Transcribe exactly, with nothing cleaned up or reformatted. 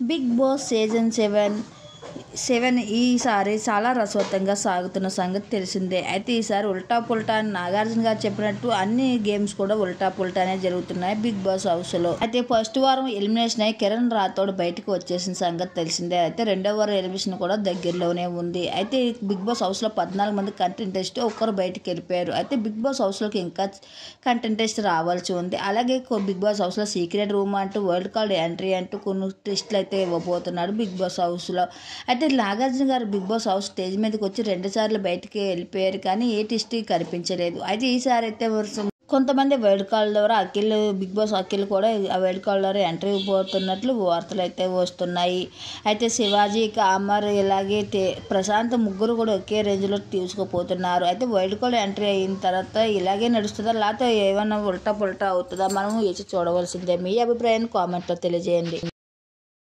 Big Boss season seven seven ఈసారి చాలా రసవత్తంగా సాగుతున్న సంగతి తెలిసిందే. అయితే ఈసారి ఉల్టా పుల్టా అని నాగార్జున గారు చెప్పినట్టు అన్ని గేమ్స్ కూడా ఉల్టా పుల్టానే జరుగుతున్నాయి బిగ్ బాస్ హౌస్లో. అయితే ఫస్ట్ వారం ఎలిమినేషన్ అయ్యి కిరణ్ రాథోడ్ బయటకు వచ్చేసిన సంగతి తెలిసిందే. అయితే రెండో వారం ఎలిమినేషన్ కూడా దగ్గరలోనే ఉంది. అయితే బిగ్ బాస్ హౌస్లో పద్నాలుగు మంది కంటెంటెస్ట్ ఒక్కరు బయటకు వెళ్ళిపోయారు. అయితే బిగ్ బాస్ హౌస్లోకి ఇంకా కంటెంటెస్ట్ రావాల్సి ఉంది. అలాగే బిగ్ బాస్ హౌస్లో సీక్రెట్ రూమ్ అంటూ వరల్డ్ కార్డ్ ఎంట్రీ అంటూ కొన్ని టెస్టులు అయితే ఇవ్వబోతున్నాడు బిగ్ బాస్ హౌస్లో. అయితే నాగార్జున గారు బిగ్ బాస్ హౌస్ స్టేజ్ మీదకి వచ్చి రెండు సార్లు బయటికి వెళ్ళిపోయారు, కానీ ఏ టెస్ట్ కనిపించలేదు. అయితే ఈసారి అయితే కొంతమంది వైల్డ్ కార్డ్ ద్వారా అఖిల్ బిగ్ బాస్ అఖిల్ కూడా ఆ వైల్డ్ కార్డ్ ద్వారా ఎంట్రీ ఇవ్వబోతున్నట్లు వార్తలు అయితే వస్తున్నాయి. అయితే శివాజీ, అమర్ ఇలాగే ప్రశాంత్ ముగ్గురు కూడా ఒకే రేంజ్లో తీసుకుపోతున్నారు. అయితే వైల్డ్ కార్డ్ ఎంట్రీ అయిన తర్వాత ఇలాగే నడుస్తుందా, లేకపోతే ఏమైనా ఉల్టా పుల్టా అవుతుందా, మనం వేసి చూడవలసిందే. మీ అభిప్రాయాన్ని కామెంట్లో తెలియజేయండి.